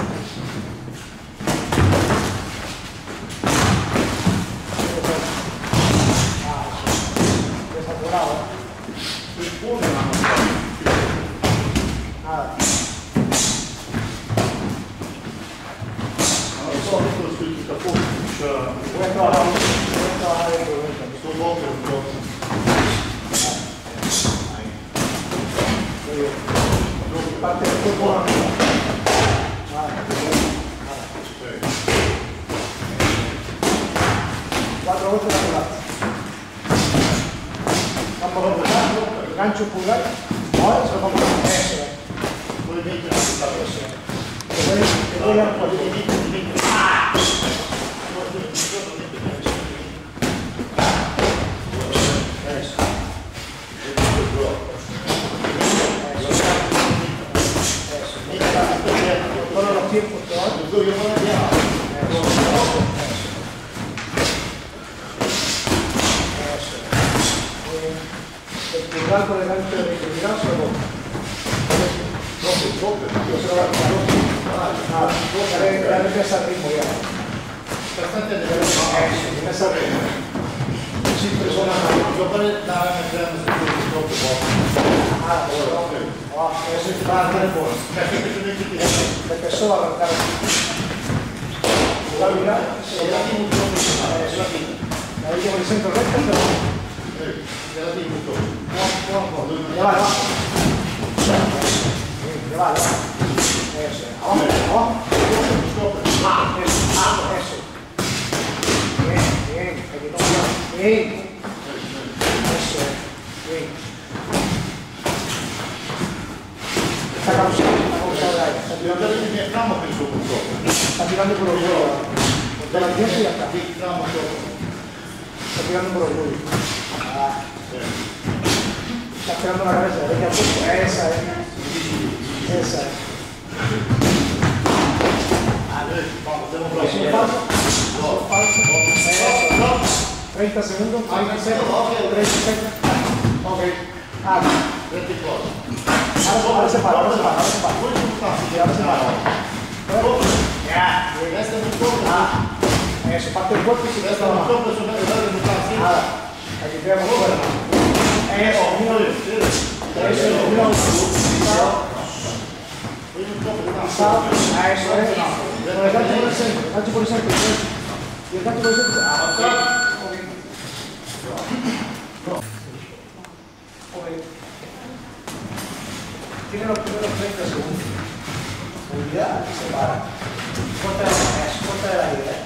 Parte del cuerpo. Cuatro veces la pelota. Vamos a empezar. Gancho pulgar. Ahora se lo vamos a poner. Eso es. Muy bien. Eso es. Te voy a poner. Todos los tiempos, todos. El pulgar por delante del pulgar se lo pongo. Yo se lo voy a poner. Nada, ya empieza el ritmo ya. Bastante de ver. Empieza el ritmo. Siempre son las manos. Yo para dar a meter en el eso es para hacer por. Empezó a arrancar. Mira, ahí llevo el centro recto, pero. Ya va. Eso. Abajo. Eso. Bien. Bien. Eso. Bien. Está causado de ahí. Está tirando por los huevos. Por la tierra y ya está. Está tirando por los huevos. Está esperando la cabeza. Esa es. 30 segundos. 30 segundos. Ok. Ahora se para. Eso, parte del cuerpo y se queda la mano. Nada. Aquí quedamos fuera. Eso, eso es. El gancho por el centro. Y el gancho por el centro. Tiene los primeros 30 segundos. Unidad y se para. Corta de la idea.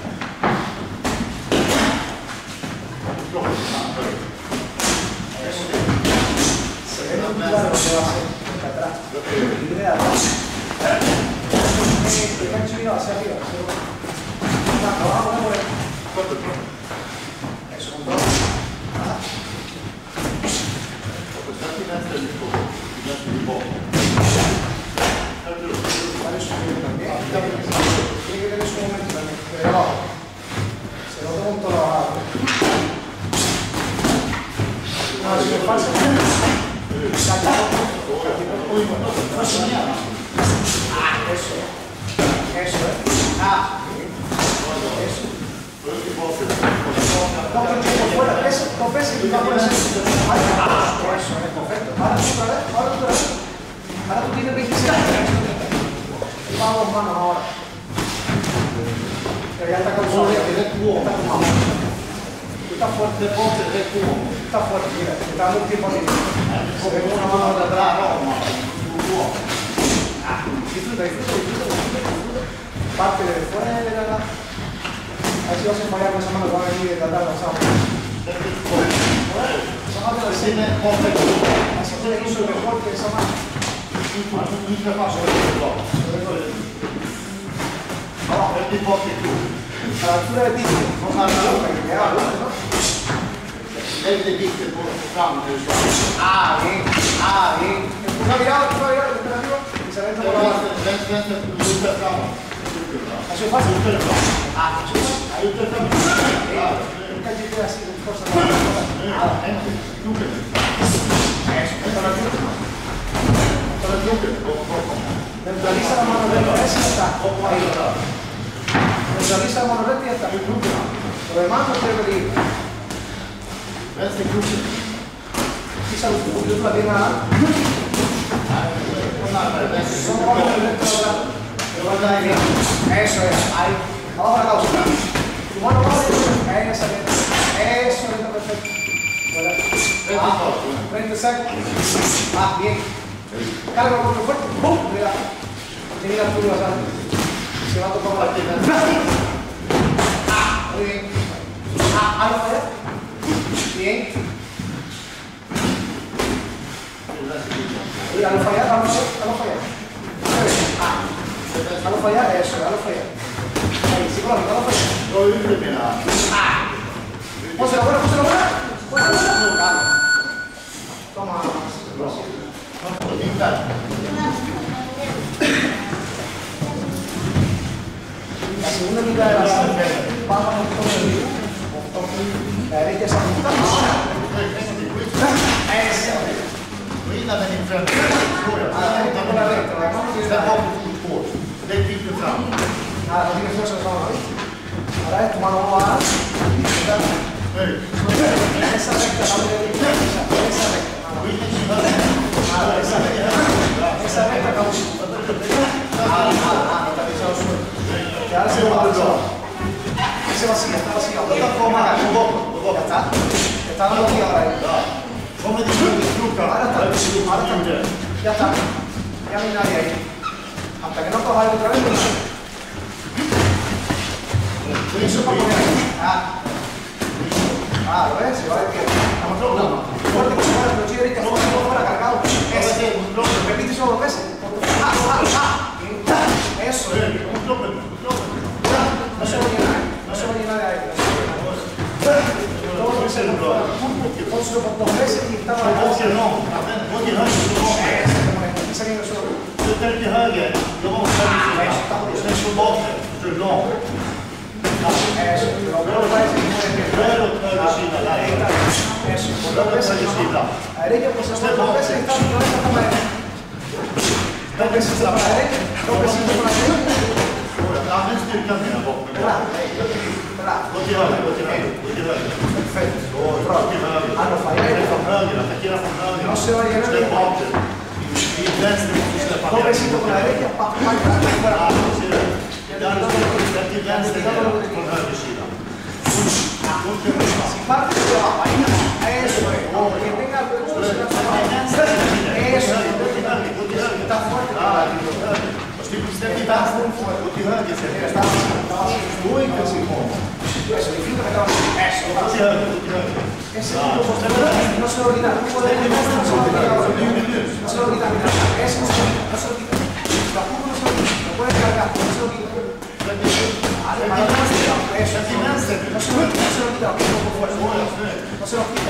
Se ve muy claro lo que va a hacer. Atrás. Y viene de atrás. El gancho viene hacia arriba. Abajo, eso, con todo. Tiene que tener su momento también. Pero abajo. Se lo tomo todo abajo. No, si me pasa. Eso. Eso. No, pero fuera, eso, dos veces y va por eso. Eso es perfecto. Ahora tú tienes 26 años. Vamos manos ahora. Pero ya está cansado. Está fuerte, está fuerte, mira, está dando un tiempo aquí. Porque con una mano de atrás, disfruta. Parte de fuera. A ver si vas a fallar con esa mano que va a venir de tratar de pasar. Así se le hizo mejor que esa mano. Nunca paso de abajo, el tipo que tú. A la altura de ti, no a la boca, que queda adelante, ¿no? Él te dice por los cambios. Bien. Empuja virado, que está arriba. Y se adentra por la base. Así es fácil. Ahí usted está. Nunca llegué así de fuerza. Nada, nunca. Eso, está la altura. Está la altura. Neutraliza la mano recta, esa está. Ahí. Neutraliza la mano recta y ya está. Lo demás no tiene peligro. Quizá un poquito la pierna. Eso es. Ahí. Vamos a la causa. Tu mano va a esa letra. Eso es perfecto. Frente seco. Bien. Carga con otro fuerte. ¡Bum! Mira. Mira tú vas a. Se va a tocar la pierna. Muy bien. Algo allá. Bien. Mira, a lo fallar, a lo fallar. A lo fallar, eso, a lo fallar. Ahí, psicológico, a lo fallar. Póselo buena, póselo buena. Toma. La segunda mitad de la sangre, vamos a poner la derecha se apunta. Skillnaden inför lägg vippen fram. Ahora es tu mano va a esa recta, esa recta. Esa recta, ahora se va a ese vacío, está vacío. Ya está. Está dando aquí ahora ahí. Ahora está. Ya está. Ya no hay nadie ahí. Hasta que no coja otra vez. Eso para poner ahí. Lo ves, se va a ver que estamos flotando. Fuerte que se mueve, pero chido ahorita fuera cargado. Repite eso 2 veces. Eso. No se va a llenar. No se va a llenar de aire. Todo lo que se lo pónselo por 2 veces y estamos acá. Du tar till höger, då måste du sen slå bak det, så är det långt. Rör åt höger sida, där. Rör åt höger sida. Släpp bak det. Använd styrkan hela bak. Gå till höger, gå till höger, gå till höger. Perfekt. Gå till höger. Från höger, attackera från höger. Släpp bak det. Vänster måste släppa ner. Till vänster från höger sida. Släpp till vänster. Gå till höger sen. Stå inte så på. Gå till höger, gå till höger. No se lo quita, no se lo quita, no se lo quita, no se lo quita, eso, no se lo quita, tampoco no se lo quita, lo puedes cargar, no se lo quita. Eso, no se lo quita, por fuerza, no se lo quita.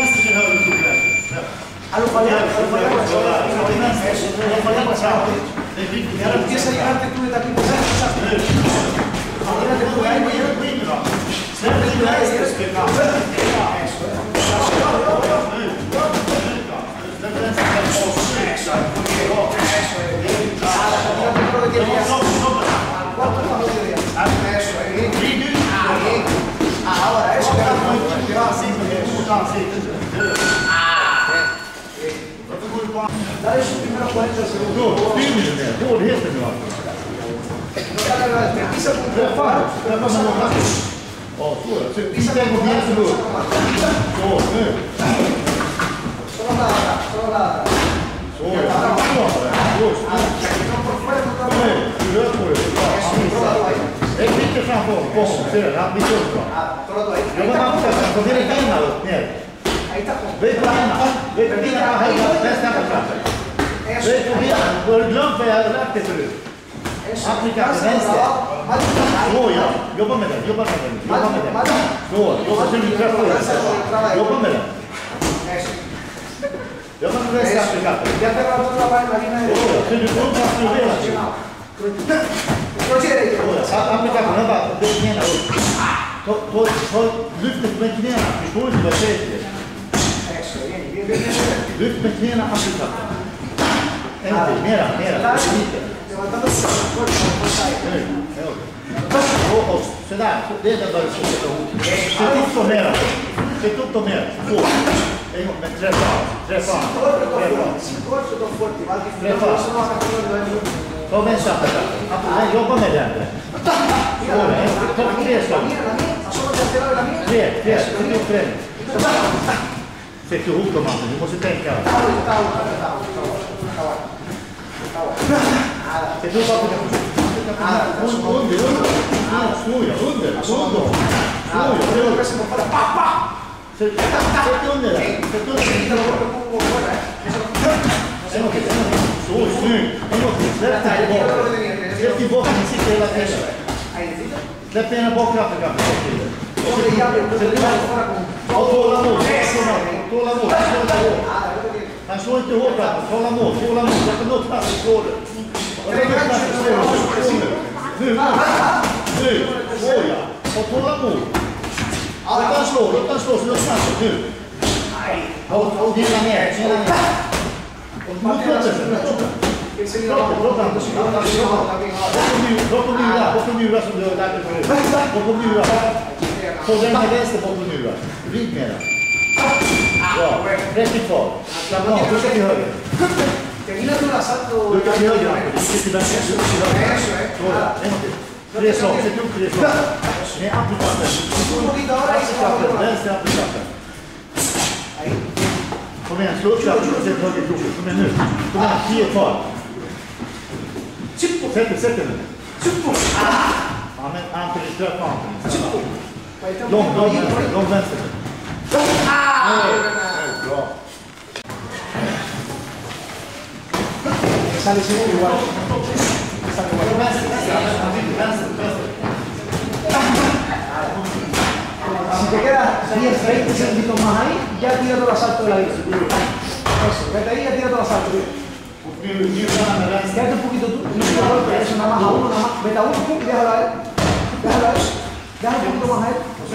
A lo fallar, y ahora empieza a llegarte tú de aquí por ahí, imagínate tú de ahí, ahora eso dale sus primeros 40 segundos. Hårdheten nu alltså. Pisa con tu faro. Ja, så är det. Pisa en gång ner så upp. Så, nu. Solo nada. Så, nu, du rör på dig. Jag klickar framför honom. Ser du? Han blir upp. Jag var anfälld. Så det är benen upp, ner. Väg på benen. Väg på benen. Nästan på trappen. Väg på benen. Du har glömt vad jag hade lagt dig förut. Han klickar till vänster. Så ja. Jobba med den. Så, jobba så du träffar dig. Jobba med den. Jobba med vänster afrikatten. Så du får inte astrolera dig. Afrikatten, han bara, det knäna upp. Lyft med knäna. Förstår du vad jag säger till dig? Lyft med knäna afrikatten. En till, mera. Sådär, det är det bara så sätta ihop. Sätt upp dem ner. Två. En gång, men träffa. Ta med en satt där. Jobba med den. Ta 3 slag. 3. Sätt ihop dem, Martin. Du måste tänka. Sätt ihop applikationen. Under. Sätt under där. En gång till. Så, snyggt. En gång till. Släpp tillbaka. Ni sitter hela tiden. Släpp ner baklappen. Tålamod. Han slår inte hårt. Tålamod. Släpp en upp passen, slår du. Nu. Såja. Och tålamod. Låt han slå så du snabbt. Nu. Och dilla ner. Bakom njura som du har lärt dig förut. Bakom njura. På den med vänster bakom njura. Vrid med den. Bra. Rätt kvar. Slappa av. Du ska till höger. Du kan till höger. Du ska till vänster. Tre slag. Sätt upp 3 slag. Med applikappen. Vänster applikappen. Kom igen, slå upp klappen och sätt höger kroken. Kom igen nu. Kom igen, 10 kvar. Sätt den nu. Ja, men Anthony, ströp på Anthony. Lång vänster. Bra. Sale igual. Si te quedas 10-20 centímetros más ahí, ya tira todo el asalto de la bici. Eso, vete ahí y ya tira todo el asalto. Quédate un poquito tú, eso, nada más a uno, nada más. Vete a uno, pum, déjalo a él. Déjalo un poquito más a él.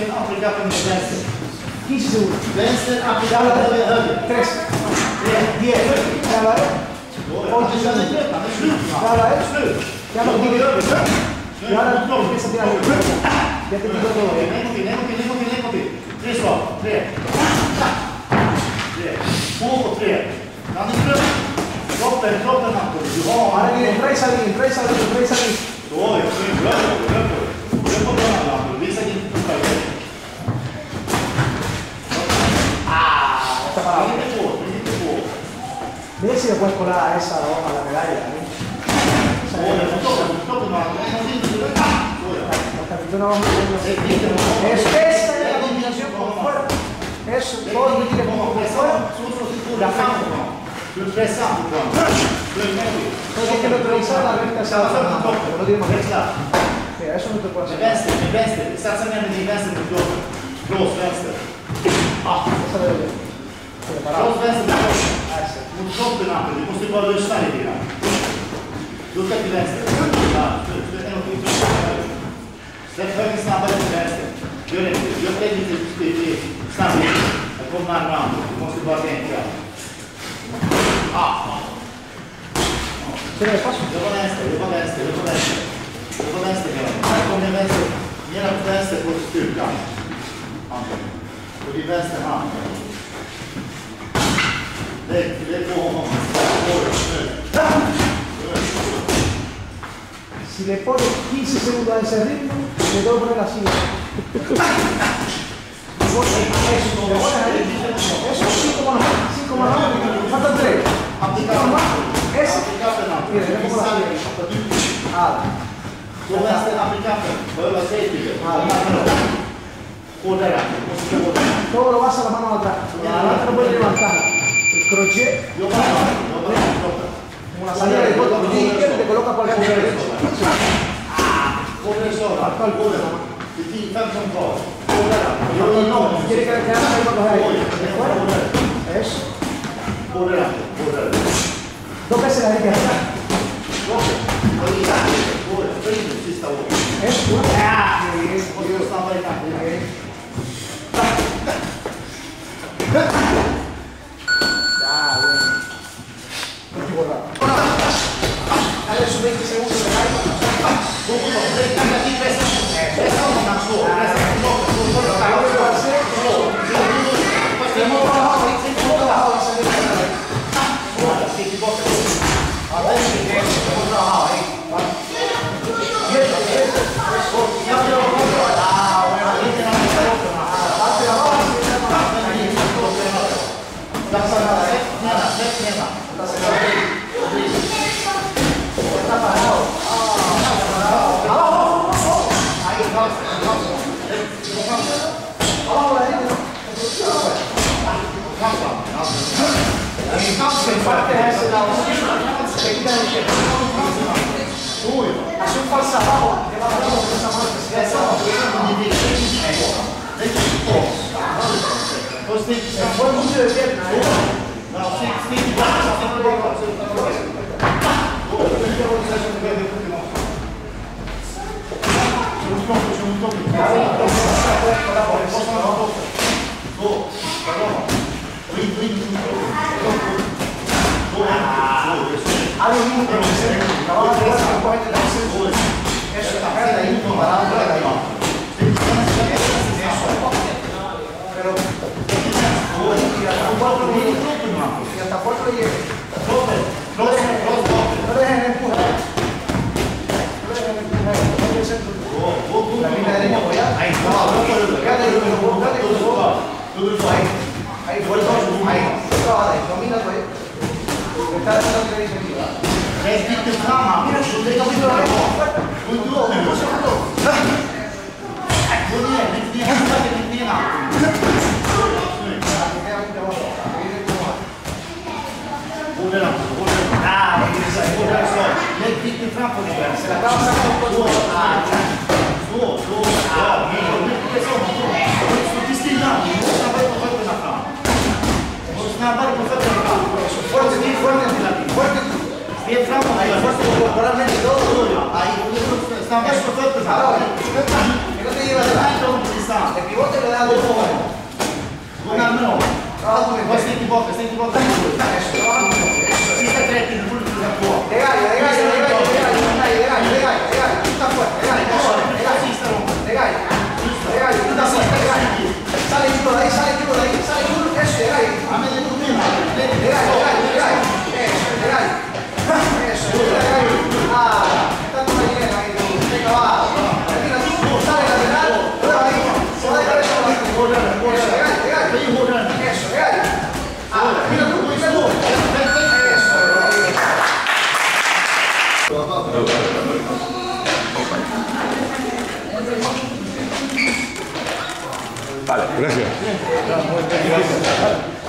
15 segundos. Déjalo a él. 3, 10, déjalo a él. 8 segundos. Déjalo a él. Ya lo tiro. Y ahora empieza a tirar. Ya te tiro todo. Tre slag. 3. 2 och 3. Kroppen Anton. Ahora viene 3 salir. Så är det. Glöm på början Anton. Visa din färg. Mira si le puedes colar a esa hoja la medalla. Eso, esa es la combinación con fuerte. Eso, todo lo que tiene con fuerte. La mano. Du pressar fortfarande. Entonces hay que neutralizar la recta hacia abajo. No tiene más recta. Eso no te puede hacer. Med vänster. Satsa ner med din vänster mot kroppen. Blås vänster. Esa debe de. Blås vänster mot kroppen, Anton. Du måste bara lyssna lite grann. Lucka till vänster. Släpp höger snabbare till vänster. Gör det lite snabbare. Jag kommer närmare Anton. Du måste bara tänka. Se ve fácil. Yo con vänster. Kom med vänster. Mera på vänster på styrkan. Och din vänster hand. Lägg på honom. Si le pones 15 segundos a ese ritmo, le tengo que poner así. Eso, 5 más. Faltan 3. Ese. Mira, le pongo la Så vänster applikappen. Behöver säga till dig. Hårdare. todo lo vas a la mano atrás. Adelante no puedes levantar. El crochet. Como la salida de foto. Y izquierdo te coloca para el lado derecho. Hasta el poder. No, quiere quedarse ahí para coger ahí. Eso. Dos veces la hay que hacer. Eso. Dale sus 20 segundos. Hace un falso abajo, que va a dar esa mano que se hace. Fue mucho de pierna, No, sí, Vale, gracias.